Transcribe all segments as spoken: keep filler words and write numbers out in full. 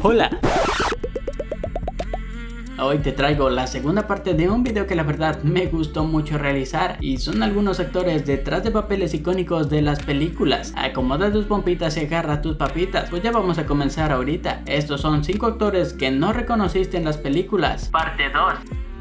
Hola. Hoy te traigo la segunda parte de un video que la verdad me gustó mucho realizar y son algunos actores detrás de papeles icónicos de las películas. Acomoda tus pompitas y agarra tus papitas, pues ya vamos a comenzar ahorita. Estos son cinco actores que no reconociste en las películas. Parte dos.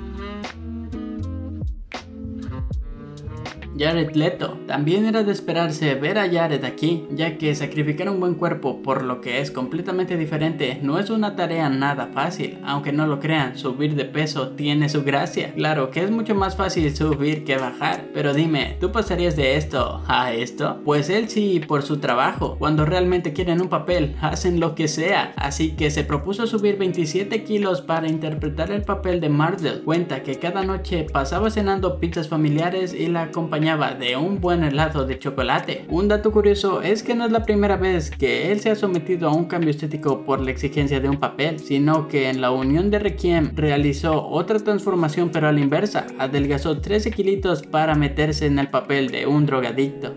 Jared Leto. También era de esperarse ver a Jared aquí, ya que sacrificar un buen cuerpo por lo que es completamente diferente no es una tarea nada fácil. Aunque no lo crean, subir de peso tiene su gracia. Claro que es mucho más fácil subir que bajar, pero dime, ¿tú pasarías de esto a esto? Pues él sí, por su trabajo. Cuando realmente quieren un papel, hacen lo que sea. Así que se propuso subir veintisiete kilos para interpretar el papel de Marvel. Cuenta que cada noche pasaba cenando pizzas familiares y la acompañaba de un buen helado de chocolate. Un dato curioso es que no es la primera vez que él se ha sometido a un cambio estético por la exigencia de un papel, sino que en la unión de Requiem realizó otra transformación pero a la inversa, adelgazó trece kilitos para meterse en el papel de un drogadicto.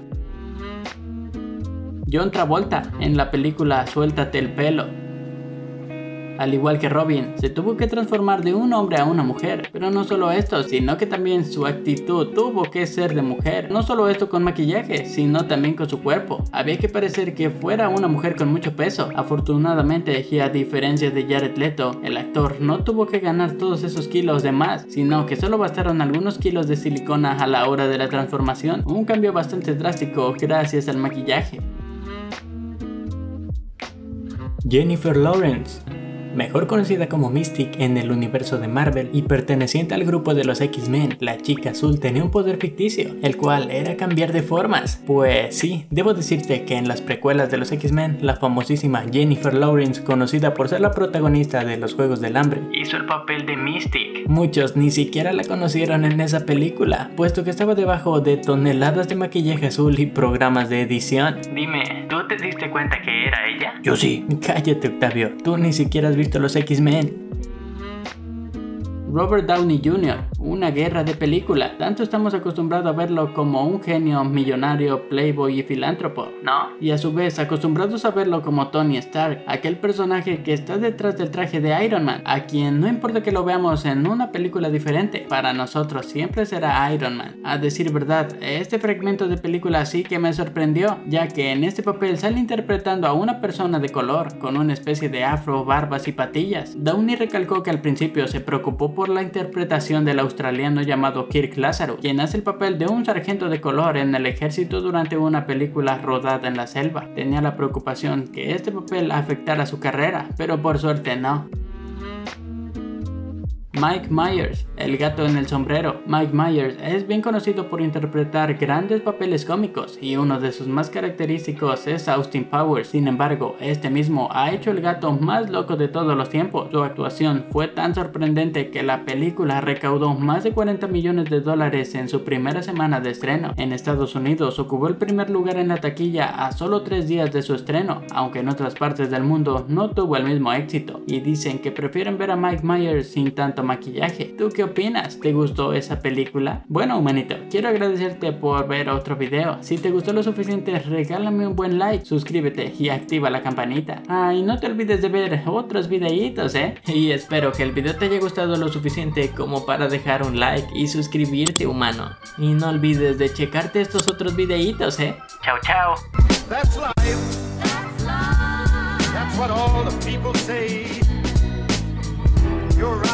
John Travolta en la película Suéltate el pelo. Al igual que Robin, se tuvo que transformar de un hombre a una mujer, pero no solo esto, sino que también su actitud tuvo que ser de mujer. No solo esto con maquillaje, sino también con su cuerpo. Había que parecer que fuera una mujer con mucho peso. Afortunadamente, y a diferencia de Jared Leto, el actor no tuvo que ganar todos esos kilos de más, sino que solo bastaron algunos kilos de silicona a la hora de la transformación. Un cambio bastante drástico gracias al maquillaje. Jennifer Lawrence. Mejor conocida como Mystique en el universo de Marvel y perteneciente al grupo de los X-Men, la chica azul tenía un poder ficticio, el cual era cambiar de formas. Pues sí, debo decirte que en las precuelas de los X-Men, la famosísima Jennifer Lawrence, conocida por ser la protagonista de los Juegos del Hambre, hizo el papel de Mystique. Muchos ni siquiera la conocieron en esa película, puesto que estaba debajo de toneladas de maquillaje azul y programas de edición. Dime, ¿tú te diste cuenta que era ella? Yo sí. Cállate, Octavio, tú ni siquiera has visto los X-Men. Robert Downey junior, una guerra de película. Tanto estamos acostumbrados a verlo como un genio, millonario, playboy y filántropo, ¿no? Y a su vez acostumbrados a verlo como Tony Stark, aquel personaje que está detrás del traje de Iron Man, a quien no importa que lo veamos en una película diferente, para nosotros siempre será Iron Man. A decir verdad, este fragmento de película sí que me sorprendió, ya que en este papel sale interpretando a una persona de color, con una especie de afro, barbas y patillas. Downey recalcó que al principio se preocupó por por la interpretación del australiano llamado Kirk Lazarus, quien hace el papel de un sargento de color en el ejército durante una película rodada en la selva. Tenía la preocupación que este papel afectara su carrera, pero por suerte no. Mike Myers, el gato en el sombrero. Mike Myers es bien conocido por interpretar grandes papeles cómicos y uno de sus más característicos es Austin Powers. Sin embargo, este mismo ha hecho el gato más loco de todos los tiempos. Su actuación fue tan sorprendente que la película recaudó más de cuarenta millones de dólares en su primera semana de estreno. En Estados Unidos ocupó el primer lugar en la taquilla a solo tres días de su estreno, aunque en otras partes del mundo no tuvo el mismo éxito, y dicen que prefieren ver a Mike Myers sin tanto maquillaje. ¿Tú qué opinas? ¿Te gustó esa película? Bueno, humanito, quiero agradecerte por ver otro video. Si te gustó lo suficiente, regálame un buen like, suscríbete y activa la campanita. Ah, y no te olvides de ver otros videitos, ¿eh? Y espero que el video te haya gustado lo suficiente como para dejar un like y suscribirte, humano. Y no olvides de checarte estos otros videitos, ¿eh? Chao, chao. That's life. That's life. That's what all the people say. You're right.